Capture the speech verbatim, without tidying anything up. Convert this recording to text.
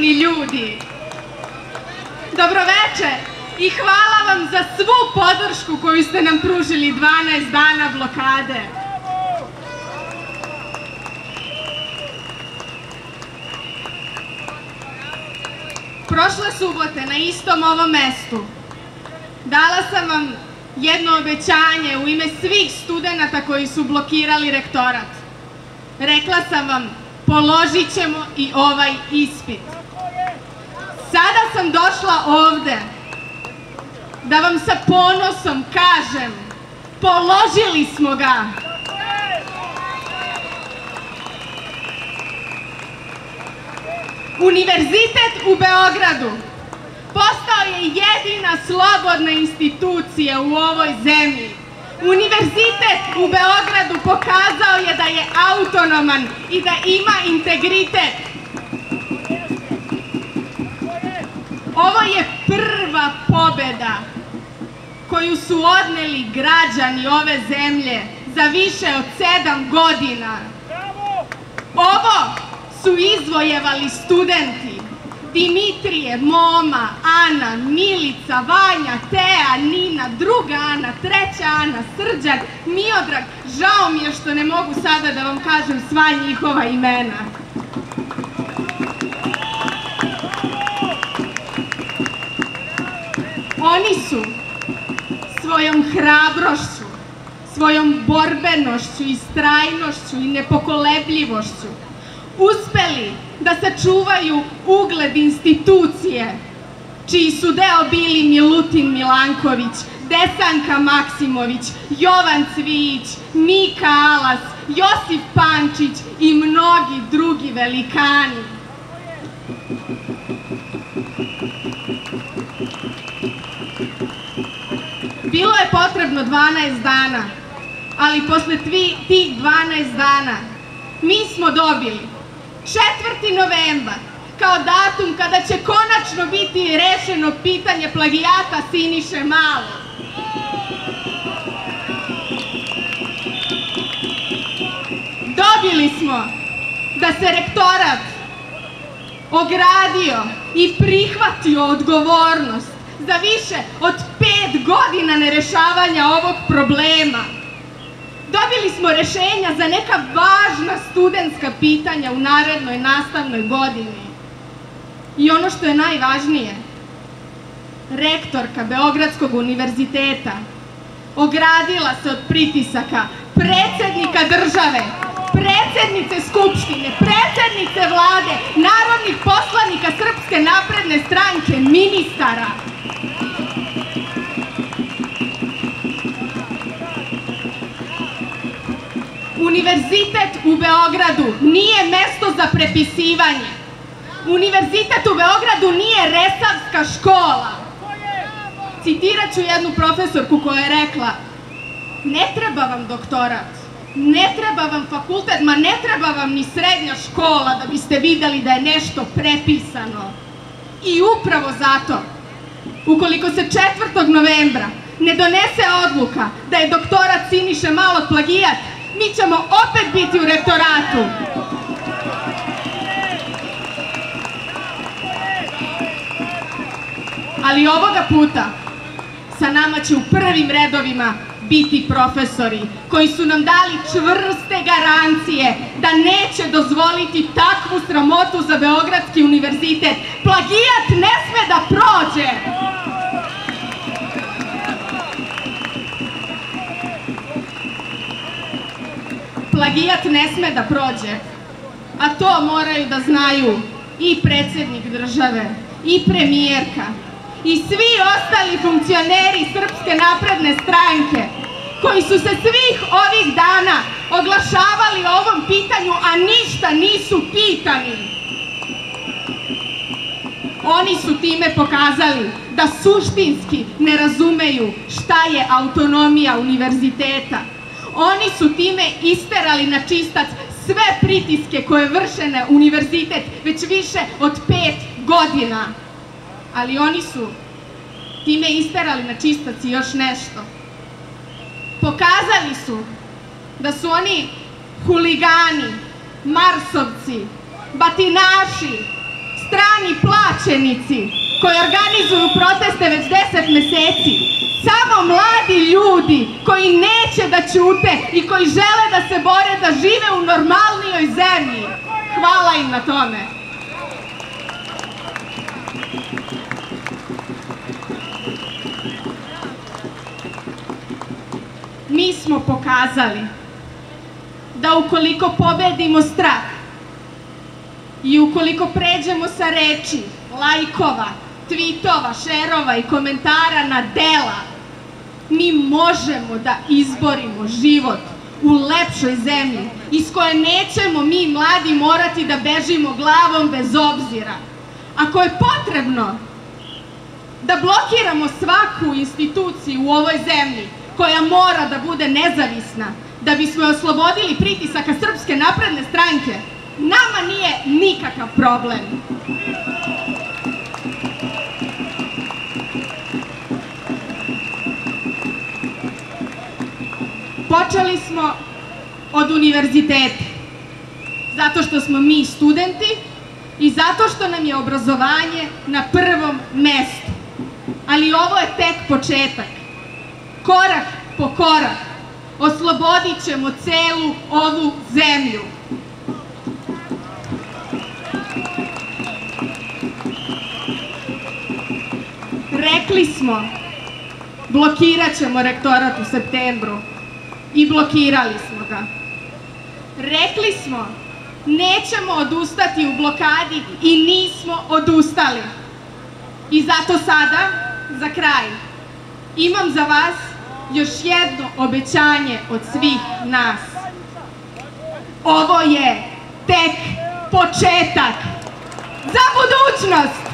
divni ljudi. Dobroveče i hvala vam za svu podršku koju ste nam pružili dvanaest dana blokade. Prošle subote na istom ovom mestu dala sam vam jedno obećanje u ime svih studenata koji su blokirali rektorat. Rekla sam vam, položit ćemo i ovaj ispit. Sada sam došla ovde da vam sa ponosom kažem, položili smo ga. Univerzitet u Beogradu postao je jedina slobodna institucija u ovoj zemlji. Univerzitet u Beogradu pokazao je da je autonoman i da ima integritet. Ovo je prva pobeda koju su odneli građani ove zemlje za više od sedam godina. Ovo su izvojevali studenti. Dimitrije, Moma, Ana, Milica, Vanja, Teja, Nina, druga Ana, treća Ana, Srđan, Miodrag. Žao mi je što ne mogu sada da vam kažem sva njihova imena. Oni su svojom hrabrošću, svojom borbenošću, istrajnošću i nepokolebljivošću uspeli da sačuvaju ugled institucije, čiji su deo bili Milutin Milanković, Desanka Maksimović, Jovan Cvijić, Mika Alas, Josif Pančić i mnogi drugi velikani. Bilo je potrebno dvanaest dana, ali posle tih dvanaest dana mi smo dobili četvrti novembar kao datum kada će konačno biti rešeno pitanje plagijata Siniše Malog. Dobili smo da se rektorat ogradio i prihvatio odgovornost za više od pet godina nerešavanja ovog problema. Dobili smo rešenja za neka važna studentska pitanja u narednoj nastavnoj godini. I ono što je najvažnije, rektorka Beogradskog univerziteta ogradila se od pritisaka predsednika države, predsednice Skupštine, predsednice vlade, narodnih poslanika Srpske napredne stranke, ministara. Univerzitet u Beogradu nije mesto za prepisivanje. Univerzitet u Beogradu nije resavska škola. Citirat ću jednu profesorku koja je rekla: ne treba vam doktorat, ne treba vam fakultet, ma ne treba vam ni srednja škola da biste videli da je nešto prepisano. I upravo zato, ukoliko se četvrtog novembra ne donese odluka da je doktorat Siniše Malog plagijat, mi ćemo opet biti u rektoratu. Ali ovoga puta sa nama će u prvim redovima biti profesori koji su nam dali čvrste garancije da neće dozvoliti takvu sramotu za Beogradski univerzitet. Plagijat ne sme da prođe. Plagijat ne sme da prođe, a to moraju da znaju i predsednik države, i premijerka, i svi ostali funkcioneri Srpske napredne stranke, koji su se svih ovih dana oglašavali o ovom pitanju, a ništa nisu pitani. Oni su time pokazali da suštinski ne razumeju šta je autonomija univerziteta. Oni su time isterali na čistac sve pritiske koje vrše na univerzitet već više od pet godina. Ali oni su time isterali na čistac i još nešto. Pokazali su da su oni huligani, marsovci, batinaši, strani plaćenici koji organizuju proteste već deset meseci, samo mladi ljudi koji neće da ćute i koji žele da se bore da žive u normalnijoj zemlji. Hvala im na tome. Mi smo pokazali da ukoliko pobedimo strah i ukoliko pređemo sa reči, lajkova, tvitova, šerova i komentara na dela, mi možemo da izborimo život u lepšoj zemlji iz koje nećemo mi mladi morati da bežimo glavom bez obzira. Ako je potrebno da blokiramo svaku instituciju u ovoj zemlji koja mora da bude nezavisna da bismo je oslobodili pritisaka Srpske napredne stranke, nama nije nikakav problem. Počeli smo od univerziteta, zato što smo mi studenti i zato što nam je obrazovanje na prvom mestu. Ali ovo je tek početak. Korak po korak oslobodit ćemo celu ovu zemlju. Rekli smo, blokirat ćemo rektorat u septembru i blokirali smo ga. Rekli smo, nećemo odustati u blokadi i nismo odustali. I zato sada, za kraj, imam za vas još jedno obećanje od svih nas. Ovo je tek početak za budućnost!